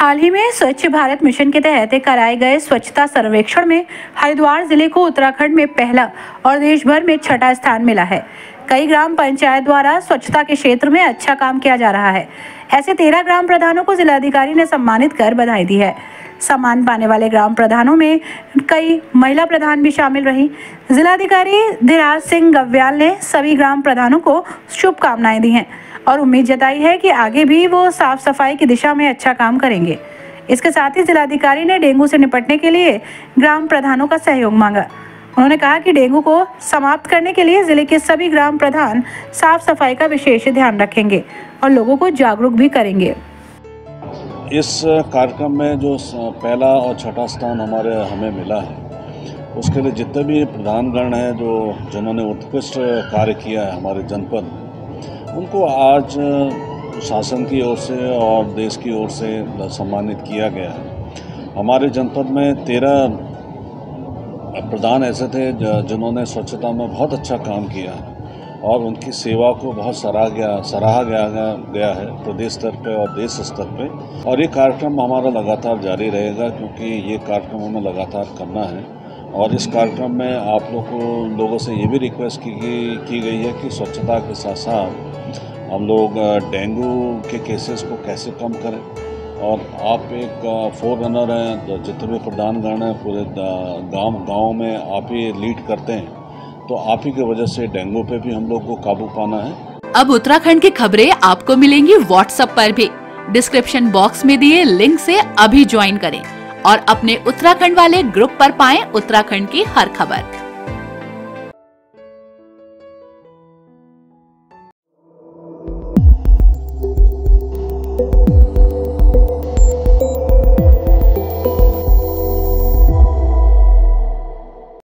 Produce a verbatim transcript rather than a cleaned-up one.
हाल ही में स्वच्छ भारत मिशन के तहत कराए गए स्वच्छता सर्वेक्षण में हरिद्वार जिले को उत्तराखंड में पहला और देश भर में छठा स्थान मिला है। कई ग्राम पंचायत द्वारा स्वच्छता के क्षेत्र में अच्छा काम किया जा रहा है। ऐसे तेरह ग्राम प्रधानों को जिलाधिकारी ने सम्मानित कर बधाई दी है। सम्मान पाने वाले ग्राम प्रधानों में कई महिला प्रधान भी शामिल रही। जिलाधिकारी धीराज सिंह गव्याल ने सभी ग्राम प्रधानों को शुभकामनाएं दी हैं और उम्मीद जताई है कि आगे भी वो साफ सफाई की दिशा में अच्छा काम करेंगे। इसके साथ ही जिलाधिकारी ने डेंगू से निपटने के लिए ग्राम प्रधानों का सहयोग मांगा। उन्होंने कहा कि डेंगू को समाप्त करने के लिए जिले के सभी ग्राम प्रधान साफ सफाई का विशेष ध्यान रखेंगे और लोगों को जागरूक भी करेंगे। इस कार्यक्रम में जो पहला और छठा स्थान हमारे हमें मिला है, उसके लिए जितने भी प्रधानगण हैं जो जिन्होंने उत्कृष्ट कार्य किया है हमारे जनपद में, उनको आज शासन की ओर से और देश की ओर से सम्मानित किया गया है। हमारे जनपद में तेरह प्रधान ऐसे थे जिन्होंने स्वच्छता में बहुत अच्छा काम किया है और उनकी सेवा को बहुत सराहा गया सराहा गया गया है प्रदेश स्तर पे और देश स्तर पे। और ये कार्यक्रम हमारा लगातार जारी रहेगा, क्योंकि ये कार्यक्रम हमें लगातार करना है। और इस कार्यक्रम में आप लोग को लोगों से ये भी रिक्वेस्ट की गई की गई है कि स्वच्छता के साथ साथ हम लोग डेंगू के केसेस को कैसे कम करें। और आप एक फोर रनर हैं, जितने भी प्रधानगण हैं पूरे गांव गांव में आप ही लीड करते हैं, तो आप ही की वजह से डेंगू पे भी हम लोग को काबू पाना है। अब उत्तराखंड की खबरें आपको मिलेंगी व्हाट्सएप पर भी। डिस्क्रिप्शन बॉक्स में दिए लिंक से अभी ज्वाइन करें और अपने उत्तराखंड वाले ग्रुप पर पाएं उत्तराखंड की हर खबर।